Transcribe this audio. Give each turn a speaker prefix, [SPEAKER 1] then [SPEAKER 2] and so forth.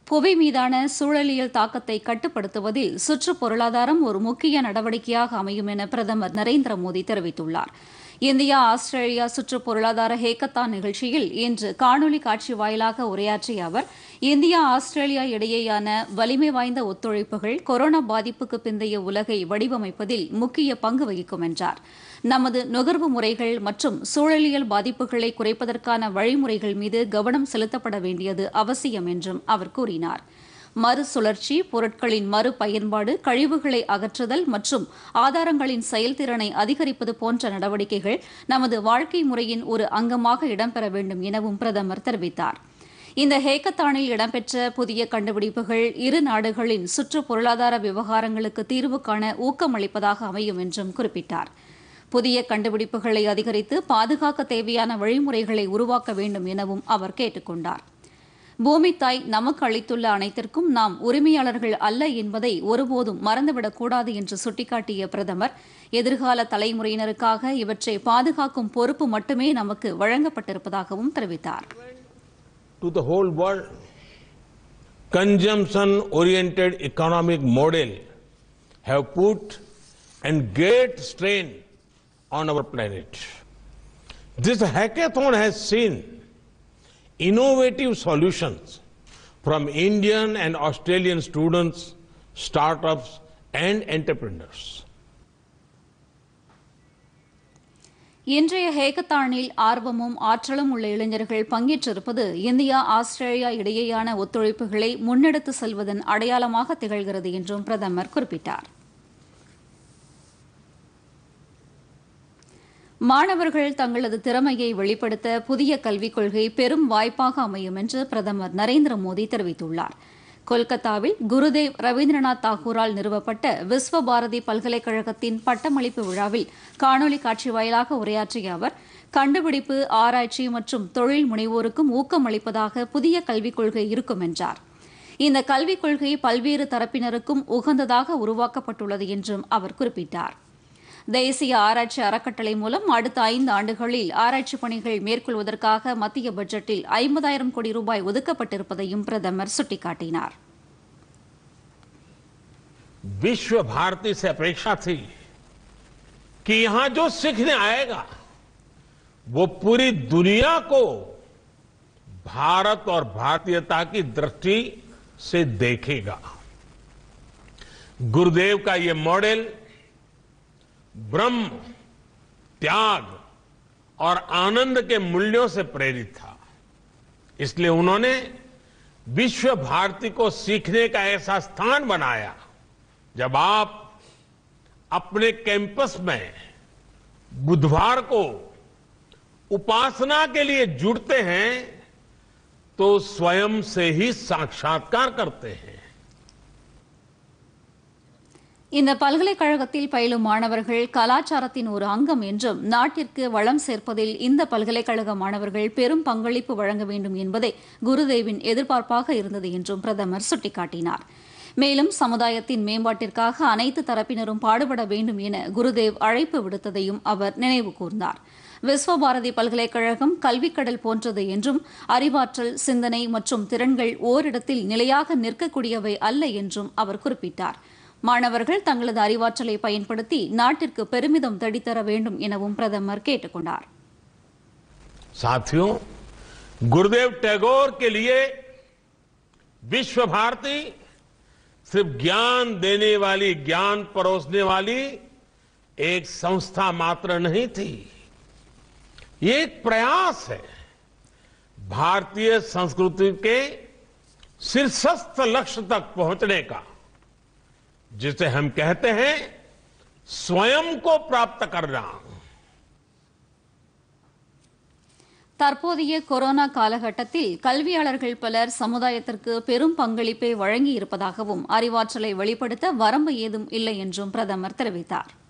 [SPEAKER 1] புவி மீதான சூழலியல் தாக்கத்தை கட்டுப்படுத்துவதில் சுற்றுப் பொருளாதாரம் ஒரு முக்கிய நடவடிக்கையாக அமையும் என பிரதமர் நரேந்திர மோடி தெரிவித்துள்ளார். இந்தியா ஆஸ்திரேலியா சுற்றுப் பொருளாதார ஹேக்கத்தான் நிகழ்ச்சியில் இன்று காணொலி காட்சி வாயிலாக உரையாற்றிய அவர், இந்தியா ஆஸ்திரேலியா இடையேயான வலிமை வாய்ந்த ஒத்துழைப்புகள் கொரோனா பாதிப்புக்கு பிந்தைய உலகை வடிவமைப்பதில் முக்கிய பங்கு வகிக்கும் என்றார். நமது நுகர்வு முறைகள் மற்றும் சூழலியல் பாதிப்புகளை குறைப்பதற்கான வழிமுறைகள் மீது கவனம் செலுத்தப்பட வேண்டியது அவசியம் என்றும் அவர் கூறினார். மறுசுழற்சி, பொருட்களின் மறுபயன்பாடு, கழிவுகளை அகற்றுதல் மற்றும் ஆதாரங்களின் செயல்திறனை அதிகரிப்பது போன்ற நடவடிக்கைகள் நமது வாழ்க்கை முறையின் ஒரு அங்கமாக இடம்பெற வேண்டும் எனவும் பிரதமர் தெரிவித்தார். இந்த ஹேக்கத்தானில் இடம்பெற்ற புதிய கண்டுபிடிப்புகள் இரு நாடுகளின் சுற்றுப் பொருளாதார விவகாரங்களுக்கு தீர்வு காண ஊக்கமளிப்பதாக அமையும் என்றும் குறிப்பிட்டார். புதிய கண்டுபிடிப்புகளை அதிகரித்து பாதுகாக்க தேவையான வழிமுறைகளை உருவாக்க வேண்டும் எனவும் அவர் கேட்டுக் கொண்டார். பூமி தாய் நமக்கு அளித்துள்ள அனைத்திற்கும் நாம் உரிமையாளர்கள் அல்ல என்பதை ஒருபோதும் மறந்துவிடக்கூடாது என்று சுட்டிக்காட்டிய பிரதமர், எதிர்கால தலைமுறையினருக்காக இவற்றை பாதுகாக்கும் பொறுப்பு மட்டுமே நமக்கு வழங்கப்பட்டிருப்பதாகவும் தெரிவித்தார்.
[SPEAKER 2] To the whole world, consumption-oriented economic model have put and great strain on our planet. This hackathon has seen innovative solutions from Indian and Australian students, startups and entrepreneurs.
[SPEAKER 1] இன்றைய ஹேக்கத்தானில் ஆர்வமும் ஆற்றலும் உள்ள இளைஞர்கள் பங்கேற்றிருப்பது இந்தியா ஆஸ்திரேலியா இடையேயான ஒத்துழைப்புகளை முன்னெடுத்து செல்வதன் அடையாளமாக திகழ்கிறது என்றும் பிரதமர் குறிப்பிட்டார். மாணவர்கள் தங்களது திறமையை வெளிப்படுத்த புதிய கல்விக் கொள்கை பெரும் வாய்ப்பாக அமையும் என்று பிரதமர் நரேந்திர மோடி தெரிவித்துள்ளார். கொல்கத்தாவில் குருதேவ் ரவீந்திரநாத் தாகூரால் நிறுவப்பட்ட விஸ்வ பாரதி பல்கலைக்கழகத்தின் பட்டமளிப்பு விழாவில் காணொலி காட்சி வாயிலாக உரையாற்றிய அவர், கண்டுபிடிப்பு, ஆராய்ச்சி மற்றும் தொழில் முனைவோருக்கும் ஊக்கமளிப்பதாக புதிய கல்விக் கொள்கை இருக்கும் என்றார். இந்த கல்விக் கொள்கை பல்வேறு தரப்பினருக்கும் உகந்ததாக உருவாக்கப்பட்டுள்ளது என்றும் அவர் குறிப்பிட்டார். தேசிய ஆராய்ச்சி அறக்கட்டளை மூலம் அடுத்த 5 ஆண்டுகளில் ஆராய்ச்சி பணிகள் மேற்கொள்வதற்காக மத்திய பட்ஜெட்டில் 50,000 கோடி ரூபாய் ஒதுக்கப்பட்டிருப்பதையும் பிரதமர் சுட்டிக்காட்டினார்.
[SPEAKER 2] विश्व भारती से अपेक्षा थी कि यहां जो सीखने आएगा वो पूरी दुनिया को भारत और भारतीयता की दृष्टि से देखेगा. गुरुदेव का ये मॉडल ब्रह्म, त्याग और आनंद के मूल्यों से प्रेरित था. इसलिए उन्होंने विश्व भारती को सीखने का ऐसा स्थान बनाया. जब आप अपने कैंपस में बुधवार को उपासना के लिए जुड़ते हैं तो स्वयं से ही साक्षात्कार करते हैं.
[SPEAKER 1] இந்த பல்கலைக்கழகத்தில் பயிலும் மாணவர்கள் கலாச்சாரத்தின் ஒரு அங்கம் என்றும், நாட்டிற்கு வளம் சேர்ப்பதில் இந்த பல்கலைக்கழக மாணவர்கள் பெரும் பங்களிப்பு வழங்க வேண்டும் என்பதே குருதேவின் எதிர்பார்ப்பாக இருந்தது என்றும் பிரதமர் சுட்டிக்காட்டினார். மேலும் சமுதாயத்தின் மேம்பாட்டிற்காக அனைத்து தரப்பினரும் பாடுபட வேண்டும் என குருதேவ் அழைப்பு விடுத்ததையும் அவர் நினைவு கூர்ந்தார். விஸ்வபாரதி பல்கலைக்கழகம் கல்விக்கடல் போன்றது என்றும், அறிவாற்றல், சிந்தனை மற்றும் திறன்கள் ஓரிடத்தில் நிலையாக நிற்கக்கூடியவை அல்ல என்றும் அவர் குறிப்பிட்டார். மாணவர்கள் தங்களது அறிவாற்றலை பயன்படுத்தி நாட்டிற்கு பெருமிதம் தேடித்தர வேண்டும் எனவும் பிரதமர் கேட்டுக் கொண்டார்.
[SPEAKER 2] साथियों, गुरुदेव टैगोर के लिए विश्व भारती सिर्फ ज्ञान देने वाली, ज्ञान परोसने वाली एक संस्था मात्र नहीं थी. ये एक प्रयास है भारतीय संस्कृति के शीर्षस्थ लक्ष्य तक पहुंचने का, जिसे हम कहते हैं स्वयं को प्राप्त करना.
[SPEAKER 1] தற்போதைய கொரோனா காலகட்டத்தில் கல்வியாளர்கள் பலர் சமுதாயத்திற்கு பெரும் பங்களிப்பை வழங்கியிருப்பதாகவும், அறிவாற்றலை வெளிப்படுத்த வரம்பு ஏதும் இல்லை என்றும் பிரதமர் தெரிவித்தார்.